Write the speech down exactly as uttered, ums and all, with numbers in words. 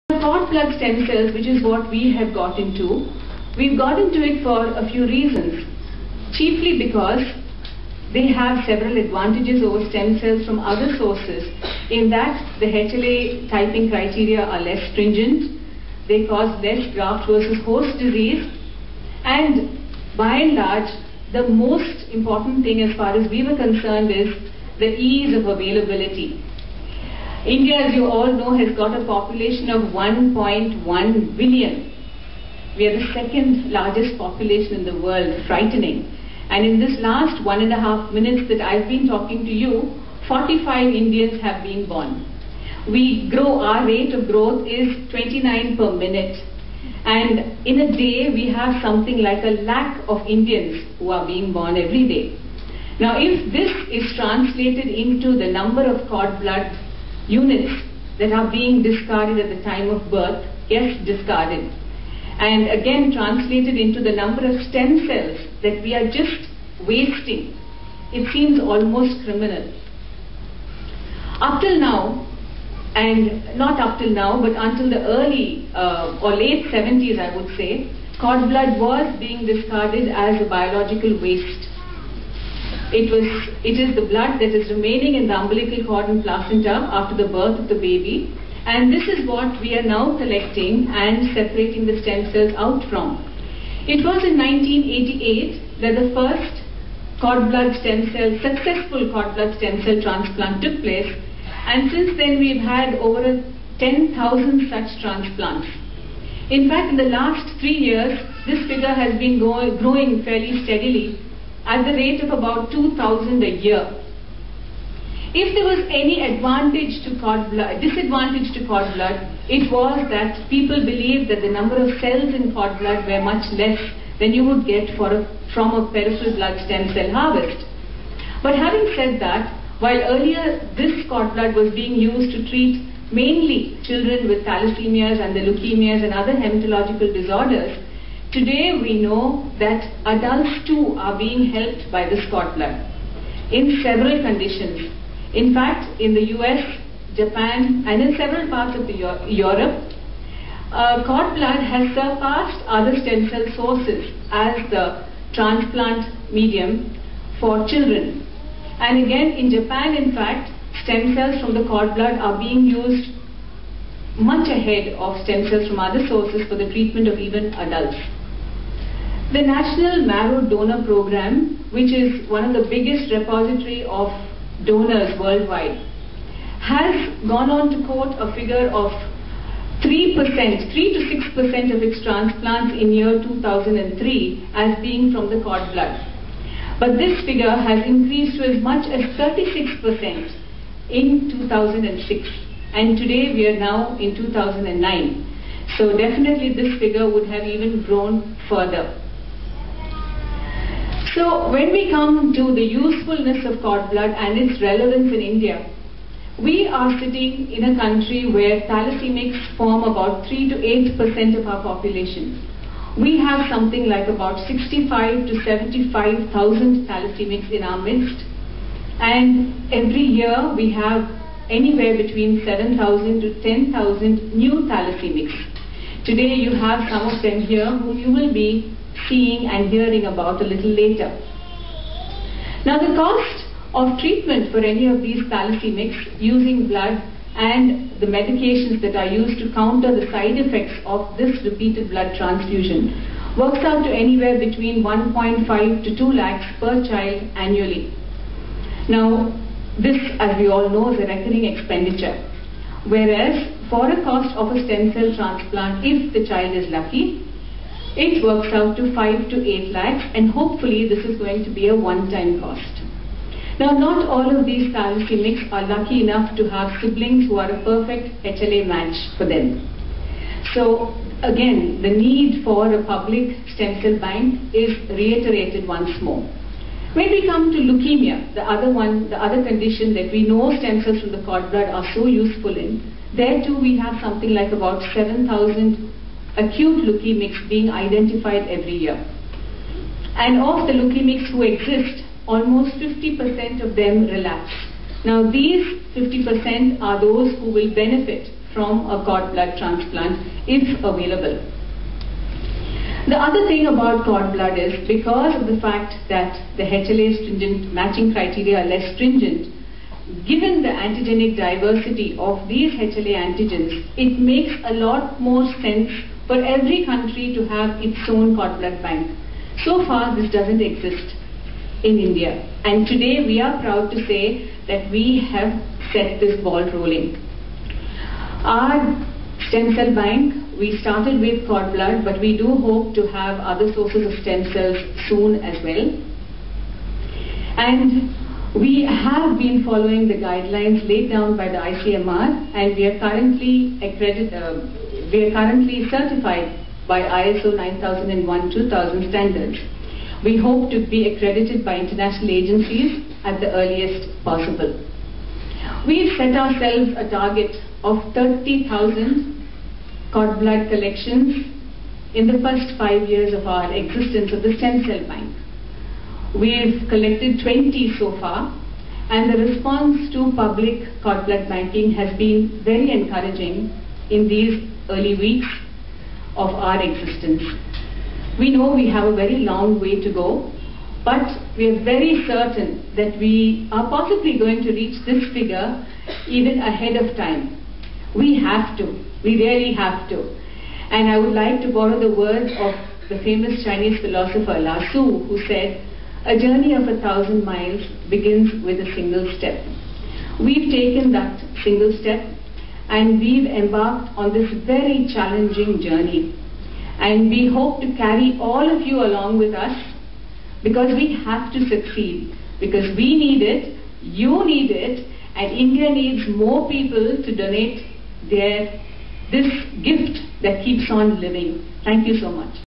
Cord blood stem cells, which is what we have got into, we've got into it for a few reasons. Chiefly because they have several advantages over stem cells from other sources, in that the H L A typing criteria are less stringent, they cause less graft versus host disease, and by and large, the most important thing as far as we were concerned is the ease of availability. India, as you all know, has got a population of one point one billion. We are the second largest population in the world, frightening. And in this last one and a half minutes that I've been talking to you, forty-five Indians have been born. We grow, our rate of growth is twenty-nine per minute. And in a day, we have something like a lakh of Indians who are being born every day. Now, if this is translated into the number of cord blood units that are being discarded at the time of birth, yes, discarded, and again translated into the number of stem cells that we are just wasting, it seems almost criminal. Up till now, and not up till now, but until the early uh, or late seventies, I would say, cord blood was being discarded as a biological waste. It was, it is the blood that is remaining in the umbilical cord and placenta after the birth of the baby, and this is what we are now collecting and separating the stem cells out from. It was in nineteen eighty-eight that the first cord blood stem cell, successful cord blood stem cell transplant took place, and since then we've had over ten thousand such transplants. In fact, in the last three years, this figure has been go growing fairly steadily at the rate of about two thousand a year. If there was any advantage to cord blood, disadvantage to cord blood, it was that people believed that the number of cells in cord blood were much less than you would get for a, from a peripheral blood stem cell harvest. But having said that, while earlier this cord blood was being used to treat mainly children with thalassemias and the leukemias and other hematological disorders, today we know that adults too are being helped by this cord blood in several conditions. In fact, in the U S, Japan, and in several parts of the Euro Europe, uh, cord blood has surpassed other stem cell sources as the transplant medium for children. And again, in Japan, in fact, stem cells from the cord blood are being used much ahead of stem cells from other sources for the treatment of even adults. The National Marrow Donor Program, which is one of the biggest repository of donors worldwide, has gone on to quote a figure of three percent, three to six percent of its transplants in year two thousand three as being from the cord blood. But this figure has increased to as much as thirty-six percent in two thousand six, and today we are now in two thousand nine. So definitely this figure would have even grown further. So when we come to the usefulness of cord blood and its relevance in India, we are sitting in a country where thalassemics form about three to eight percent of our population. We have something like about sixty-five to seventy-five thousand thalassemics in our midst, and every year we have anywhere between seven thousand to ten thousand new thalassemics. Today you have some of them here whom you will be seeing and hearing about a little later. Now, the cost of treatment for any of these thalassemics using blood and the medications that are used to counter the side effects of this repeated blood transfusion works out to anywhere between one point five to two lakhs per child annually. Now, this, as we all know, is a recurring expenditure, whereas for a cost of a stem cell transplant, if the child is lucky, it works out to five to eight lakhs, and hopefully this is going to be a one-time cost. Now, not all of these thalassemics are lucky enough to have siblings who are a perfect H L A match for them. So again, the need for a public stem cell bank is reiterated once more. When we come to leukemia, the other one, the other condition that we know stem cells from the cord blood are so useful in, there too we have something like about seven thousand acute leukemics being identified every year. And of the leukemics who exist, almost fifty percent of them relapse. Now, these fifty percent are those who will benefit from a cord blood transplant if available. The other thing about cord blood is, because of the fact that the H L A stringent matching criteria are less stringent, given the antigenic diversity of these H L A antigens, it makes a lot more sense for every country to have its own cord blood bank. So far, this doesn't exist in India. And today, we are proud to say that we have set this ball rolling. Our stem cell bank, we started with cord blood, but we do hope to have other sources of stem cells soon as well. And we have been following the guidelines laid down by the I C M R, and we are currently accredited, uh, we are currently certified by I S O nine thousand one two thousand standards. We hope to be accredited by international agencies at the earliest possible. We've set ourselves a target of thirty thousand cord blood collections in the first five years of our existence of the stem cell bank. We've collected twenty so far, and the response to public cord blood banking has been very encouraging in these early weeks of our existence. We know we have a very long way to go, but we are very certain that we are possibly going to reach this figure even ahead of time. We have to. We really have to. And I would like to borrow the words of the famous Chinese philosopher Lao Tzu, who said, "A journey of a thousand miles begins with a single step." We've taken that single step, and we've embarked on this very challenging journey. And we hope to carry all of you along with us, because we have to succeed. Because we need it, you need it, and India needs more people to donate their this gift that keeps on living. Thank you so much.